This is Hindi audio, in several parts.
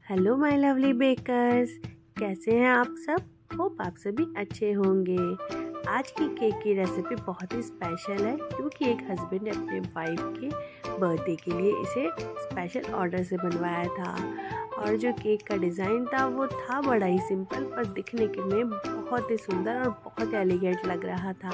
हेलो माय लवली बेकर्स, कैसे हैं आप सब। होप आप सभी अच्छे होंगे। आज की केक की रेसिपी बहुत ही स्पेशल है क्योंकि एक हस्बैंड ने अपने वाइफ के बर्थडे के लिए इसे स्पेशल ऑर्डर से बनवाया था। और जो केक का डिज़ाइन था वो था बड़ा ही सिंपल, पर दिखने के में बहुत ही सुंदर और बहुत एलिगेंट लग रहा था।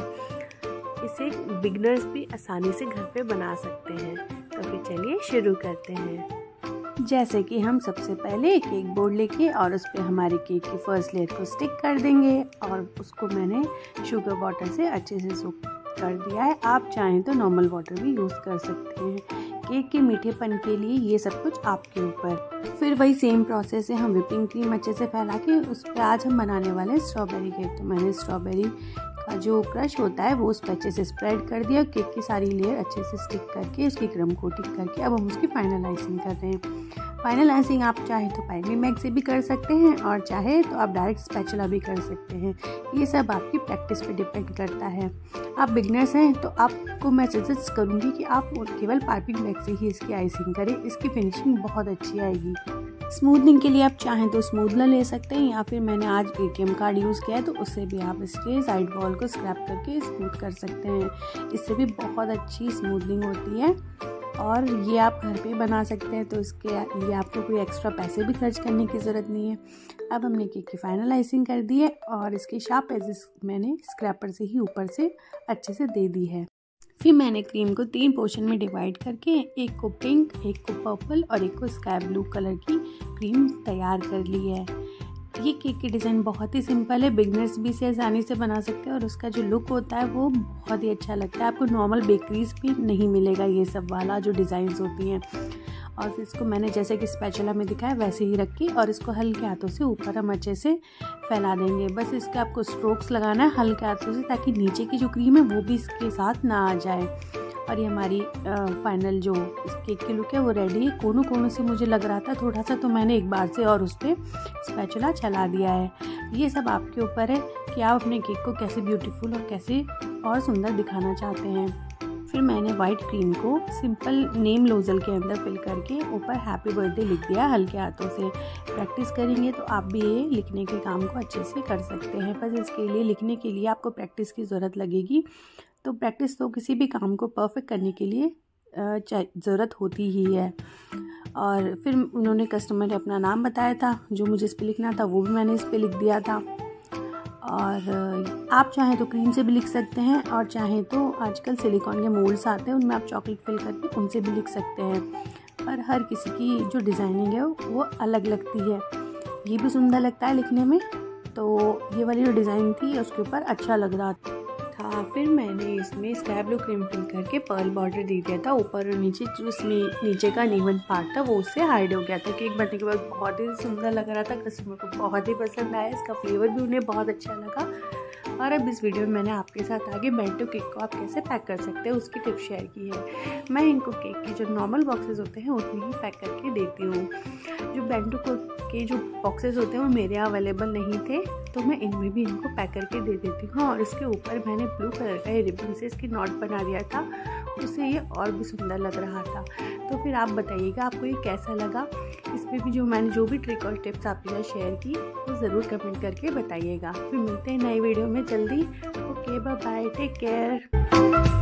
इसे बिगनर्स भी आसानी से घर पे बना सकते हैं। तो फिर चलिए शुरू करते हैं। जैसे कि हम सबसे पहले एक केक बोर्ड लेके और उस पर हमारे केक की फर्स्ट लेयर को स्टिक कर देंगे और उसको मैंने शुगर वाटर से अच्छे से सोक कर दिया है। आप चाहें तो नॉर्मल वाटर भी यूज़ कर सकते हैं। केक के मीठेपन के लिए ये सब कुछ आपके ऊपर। फिर वही सेम प्रोसेस है, हम व्हिपिंग क्रीम अच्छे से फैला के उस पर आज हम बनाने वाले हैं स्ट्रॉबेरी केक। तो मैंने स्ट्रॉबेरी का जो क्रश होता है वो उस पर अच्छे से स्प्रेड कर दिया। केक की सारी लेयर अच्छे से स्टिक करके उसकी क्रम कोटिंग करके अब हम उसकी फाइनल आइसिंग कर रहे हैं। फाइनल आइसिंग आप चाहे तो पाइपिंग बैग से भी कर सकते हैं और चाहे तो आप डायरेक्ट स्पैचुला भी कर सकते हैं। ये सब आपकी प्रैक्टिस पे डिपेंड करता है। आप बिगनर्स हैं तो आपको मैं सजेस्ट करूँगी कि आप केवल पाइपिंग बैग से ही इसकी आइसिंग करें, इसकी फिनिशिंग बहुत अच्छी आएगी। स्मूथनिंग के लिए आप चाहें तो स्मूथनर ले सकते हैं या फिर मैंने आज ATM कार्ड यूज़ किया है तो उससे भी आप इसके साइड वॉल को स्क्रैप करके स्मूथ कर सकते हैं। इससे भी बहुत अच्छी स्मूथनिंग होती है और ये आप घर पे बना सकते हैं, तो इसके लिए आपको कोई एक्स्ट्रा पैसे भी खर्च करने की ज़रूरत नहीं है। अब हमने केक की फाइनल आइसिंग कर दी है और इसके शार्प एजेस मैंने स्क्रैपर से ही ऊपर से अच्छे से दे दी है। फिर मैंने क्रीम को 3 पोर्शन में डिवाइड करके एक को पिंक, एक को पर्पल और एक को स्काई ब्लू कलर की क्रीम तैयार कर ली है। ये केक की डिज़ाइन बहुत ही सिंपल है, बिगनर्स भी इसे आसानी से बना सकते हैं और उसका जो लुक होता है वो बहुत ही अच्छा लगता है। आपको नॉर्मल बेकरीज भी नहीं मिलेगा ये सब वाला जो डिज़ाइंस होती हैं। और फिर इसको मैंने जैसे कि स्पैचुला में दिखाया वैसे ही रखी और इसको हल्के हाथों से ऊपर हम अच्छे से फैला देंगे। बस इसके आपको स्ट्रोक्स लगाना है हल्के हाथों से ताकि नीचे की जो क्रीम है वो भी इसके साथ ना आ जाए। और ये हमारी फाइनल जो इस केक की लुक है वो रेडी है। कोनों कोनों से मुझे लग रहा था थोड़ा सा, तो मैंने एक बार से और उस पर स्पैचुला चला दिया है। ये सब आपके ऊपर है कि आप अपने केक को कैसे ब्यूटीफुल और कैसे और सुंदर दिखाना चाहते हैं। फिर मैंने वाइट क्रीम को सिंपल नेम नोजल के अंदर फिल करके ऊपर हैप्पी बर्थडे लिख दिया हल्के हाथों से। प्रैक्टिस करेंगे तो आप भी ये लिखने के काम को अच्छे से कर सकते हैं। बस इसके लिए लिखने के लिए आपको प्रैक्टिस की ज़रूरत लगेगी। तो प्रैक्टिस तो किसी भी काम को परफेक्ट करने के लिए ज़रूरत होती ही है। और फिर उन्होंने कस्टमर ने अपना नाम बताया था, जो मुझे इस पर लिखना था वो भी मैंने इस पर लिख दिया था। और आप चाहें तो क्रीम से भी लिख सकते हैं और चाहें तो आजकल सिलिकॉन के मोल्ड्स आते हैं उनमें आप चॉकलेट फिल करके उनसे भी लिख सकते हैं। पर हर किसी की जो डिज़ाइनिंग है वो अलग लगती है। ये भी सुंदर लगता है लिखने में, तो ये वाली जो डिज़ाइन थी उसके ऊपर अच्छा लग रहा था। फिर मैंने इसमें स्काई ब्लू क्रीम फिल करके पर्ल बॉर्डर दे दिया था ऊपर और नीचे। जो इसमें नीचे का नीवन पार्ट था वो उससे हाइड हो गया था। केक बनने के बाद बहुत ही सुंदर लग रहा था, कस्टमर को बहुत ही पसंद आया, इसका फ्लेवर भी उन्हें बहुत अच्छा लगा। और अब इस वीडियो में मैंने आपके साथ आगे बेंटो केक को आप कैसे पैक कर सकते हैं उसकी टिप शेयर की है। मैं इनको केक के जो नॉर्मल बॉक्सेस होते हैं उसमें ही पैक करके देती हूँ। जो बेंटो के जो बॉक्सेस होते हैं वो मेरे यहाँ अवेलेबल नहीं थे, तो मैं इनमें भी इनको पैक करके दे देती हूँ। और इसके ऊपर मैंने ब्लू कलर का रिबन से इसकी नॉट बना दिया था, उससे ये और भी सुंदर लग रहा था। तो फिर आप बताइएगा आपको ये कैसा लगा। इसमें भी मैंने जो भी ट्रिक और टिप्स आपके साथ शेयर की वो ज़रूर कमेंट करके बताइएगा। फिर मिलते हैं नई वीडियो में जल्दी। Okay, bye bye, take care.